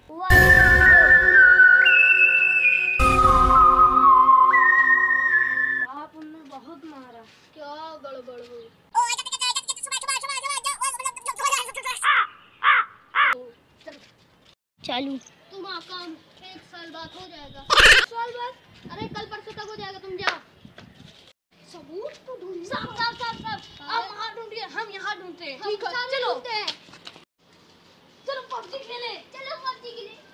आपने बहुत मारा। क्या गड़बड़ हो? चालू। तुम्हारा काम 1 साल बाद हो जाएगा। 1 साल बाद? अरे कल परसों तक हो जाएगा, तुम जाओ। सबूत तो ढूंढिए। साफ आप वहाँ ढूंढिए, हम यहाँ ढूंढते हैं। ठीक है, चलो चलो पबजी खेले। चलो पबजी के लिए।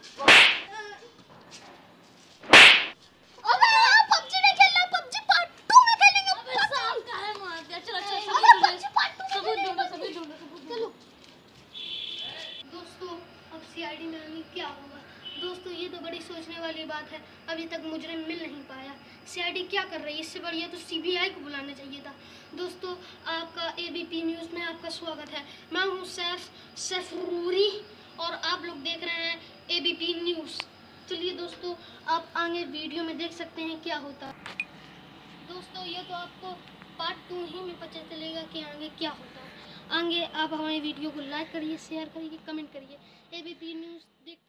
अबे पबजी नहीं खेलना, पबजी पार्ट 2 में खेलेंगे। अबे साफ काहे मार दिया? चलो अबे पबजी पार्ट 2 में सबूत खेलेंगे। ढूंढो। चलो दोस्तों, अब सीआईडी में आगे क्या होगा? दोस्तों ये तो बड़ी सोचने वाली बात है। अभी तक मुजरिम मिल नहीं पाया। सीआईडी क्या कर रही है? इससे बढ़िया तो सीबीआई को बुलाना चाहिए था। दोस्तों आपका एबीपी न्यूज़ में आपका स्वागत है। मैं हूँ सैफरूरी और आप लोग देख रहे हैं एबीपी न्यूज़। चलिए दोस्तों, आप आगे वीडियो में देख सकते हैं क्या होता है। दोस्तों ये तो आपको पार्ट 2 ही में पता चलेगा कि आगे क्या होता है। आगे आप हमारे वीडियो को लाइक करिए, शेयर करिए, कमेंट करिए। एबीपी न्यूज़ देख